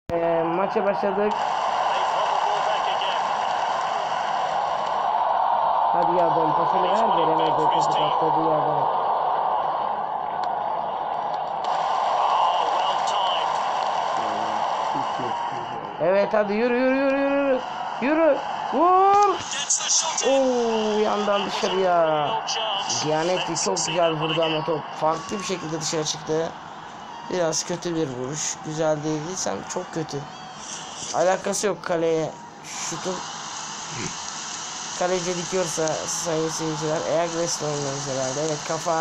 Maça başladık. Hadi ya don pasını ver, veremedi, topu kaptırdı ya don. Evet hadi yürü. Vur. Yandan dışarıya. Gianetti çok güzel vurdu ama top farklı bir şekilde dışarı çıktı. Biraz kötü bir vuruş. Güzel değildiysem çok kötü. Alakası yok kaleye. Şutun kaleci dikiyorsa sayın seyirciler. Ayakla oynuyoruz herhalde. Evet kafa.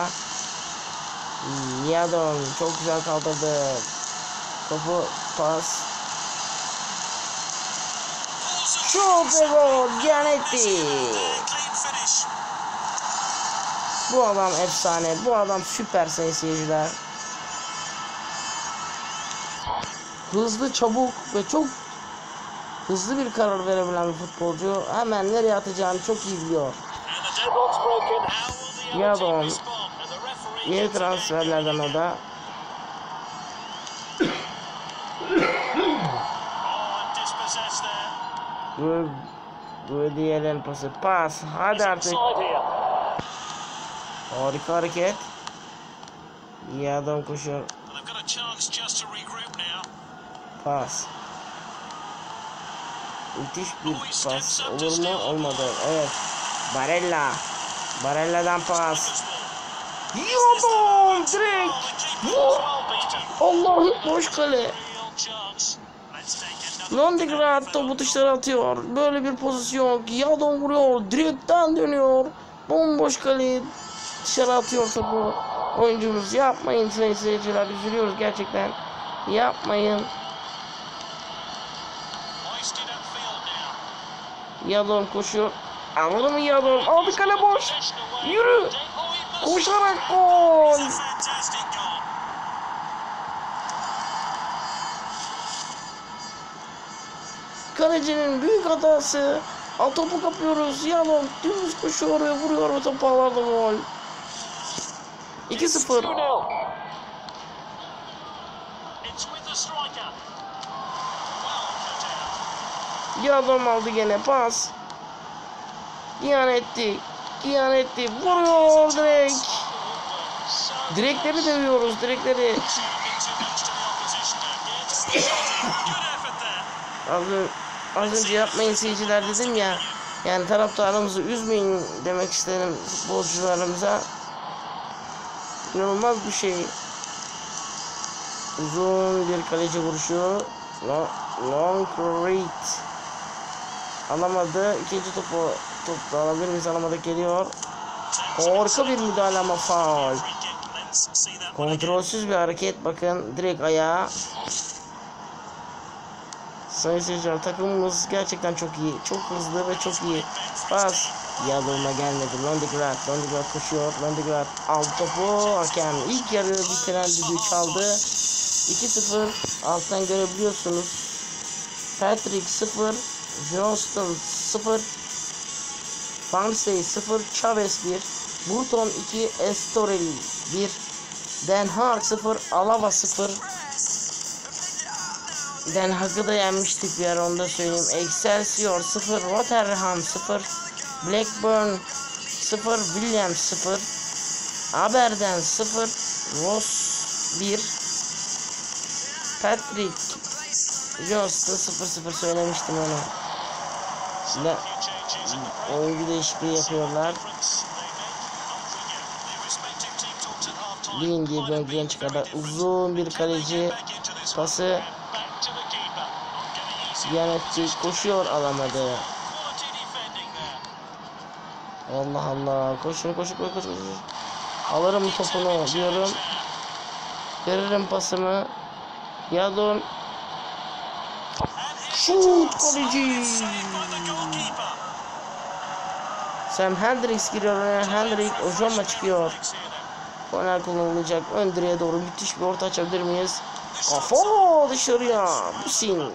Yadon çok güzel kaldırdı. Topu pas. Şut ve gol. Gianetti. Bu adam efsane. Bu adam süper sayın seyirciler. Hızlı, çabuk ve çok hızlı bir karar verebilen bir futbolcu. Hemen nereye atacağını çok iyi biliyor. Yadon yeni transferlerden o da. Bu diğerlerin pası. Pas. Hadi artık. Harika hareket. Yadon koşuyor. Pas. Müthiş bir pas. Olur mu? Olmadı. Evet. Barella'dan pas. Yadon direkt. Allah'ım boş kale. Londegrad topu dışarı atıyor. Böyle bir pozisyon. Yadon vuruyor. Direkten dönüyor. Bomboş kaleyi dışarı atıyor topu. Oyuncumuz yapmayın sayın seyirciler. Üzülüyoruz gerçekten. Yapmayın. Yadon koşuyor. Alır mı Yadon? Aldı kale boş. Yürü. Koşarak gol. Kalecinin büyük hatası. Topu kapıyoruz. Yadon dümdüz koşuyor ve vuruyor ve topu ağlarda gol. 2-0. Yadon aldı gene pas. Gianetti vuruyor direkt. Direkleri dövüyoruz, direkleri. Az önce yapmayın seyirciler dedim ya. Yani taraftarımızı üzmeyin demek isterim futbolcularımıza. İnanılmaz bir şey. Uzun bir kaleci vuruşu. Long reach. Alamadı. İkinci topu da alabilir miyiz? Alamadık, geliyor. Harika bir müdahale ama faul. Kontrolsüz bir hareket. Bakın direkt ayağa. Sayın seyirciler takımımız gerçekten çok iyi. Çok hızlı ve çok iyi. Pas. Yadon'a gelmedi. Londegrad koşuyor. Londegrad aldı topu. Hakem ilk yarı bitiren düdüğü çaldı. 2-0. Alttan görebiliyorsunuz. Patrick 0. Johnston 0. Ramsey 0. Chavez 1. Burton 2. Estoril 1. Den Haag 0. Alaba 0. Den Haag'ı da yenmiştik bir ara, onu da söyleyeyim. Excelsior 0. Rotterdam 0. Blackburn 0. Williams 0. Aberdeen 0. Ross 1. Patrick Johnston 0-0 söylemiştim onu. Oyuncu değişikliği yapıyorlar. Lin diye bir oyuncudan çıkardı. Uzun bir kaleci pası. Gianetti koşuyor, alamadı. Allah Allah. Koşun. Alırım topunu diyorum. Veririm pasımı. Yadon. Şut kaleci. Sam Hendricks giriyor. Hendricks Ojama çıkıyor. Korner kullanılacak. Ön direğe doğru müthiş bir orta açabilir miyiz? Kafa dışarıya. Busin.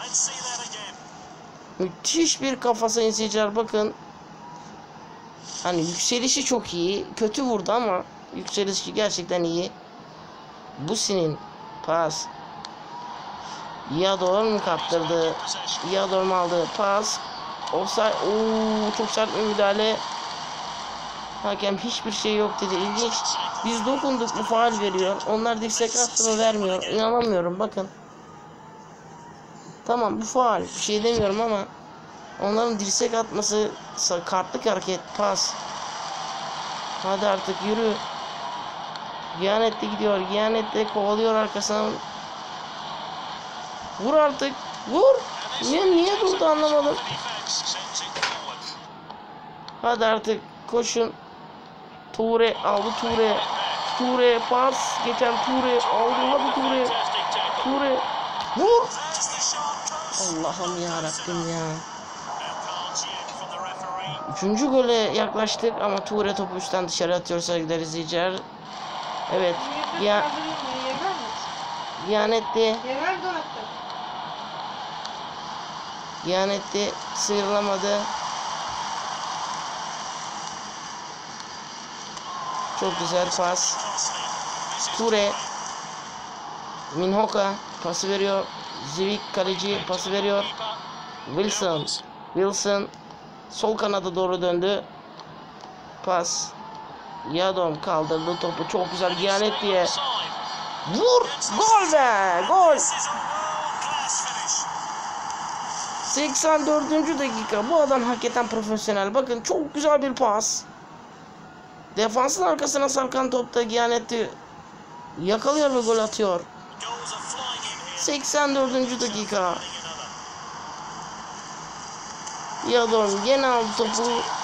Müthiş bir kafa sayın seyirciler, bakın. Hani yükselişi çok iyi. Kötü vurdu ama yükselişi gerçekten iyi. Busin'in pas. Yador mu kaptırdı? Yador mu aldı? Pas. Offside. Oo, çok sert bir müdahale. Hakem hiçbir şey yok dedi. İlginç. Biz dokunduk mu faul veriyor. Onlar dirsek attı mı vermiyor. İnanamıyorum bakın. Tamam bu faul. Bir şey demiyorum ama onların dirsek atması kartlık hareket. Pas. Hadi artık yürü. Giannetti gidiyor. Giannetti kovalıyor arkasından. Vur artık. Vur. Niye durdu anlamadım. Hadi artık koşun. Toure aldı Toure. Toure pas. Geçen Toure aldı. Hadi Toure. Toure. Vur. Allah'ım ya Rabbim ya. Üçüncü gole yaklaştık ama Toure topu üstten dışarı atıyor sevgili izleyiciler. Evet. Giannetti. Giannetti sıyrılamadı. Çok güzel pas. Toure. Minhoka pası veriyor. Zivik kaleci pası veriyor. Wilson sol kanada doğru döndü. Pas. Yadom kaldırdı topu. Çok güzel Gianetti'ye. Vur! Gol be! Gol! 84. dakika. Bu adam hakikaten profesyonel. Bakın çok güzel bir pas. Defansın arkasına sarkan topta Gianetti yakalıyor ve gol atıyor. 84. dakika. Yadom gene aldı topu.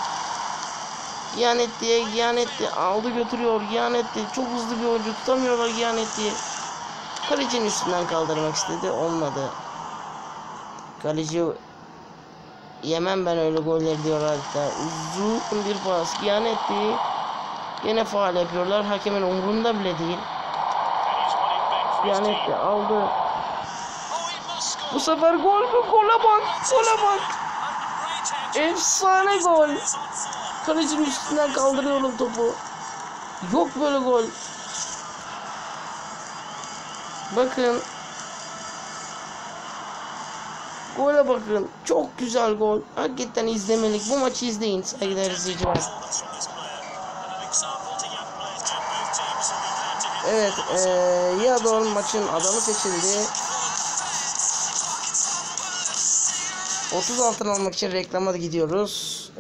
Gianetti aldı götürüyor. Gianetti çok hızlı bir oyuncu, tutamıyorlar Gianetti. Kalecinin üstünden kaldırmak istedi, olmadı. Kaleci yemem ben öyle goller diyor hatta. Uzun bir pas. Gianetti yine faul yapıyorlar. Hakemin umurunda bile değil. Gianetti aldı. Bu sefer gol mü? Gola bak. Efsane gol. Kalecinin üstünden kaldırıyorum topu. Yok böyle gol. Bakın. Gole bakın. Çok güzel gol. Hakikaten izlemelik. Bu maçı izleyin saygıdeğer izleyiciler. Evet. Yador maçın adamı seçildi. 30 altın almak için reklama gidiyoruz.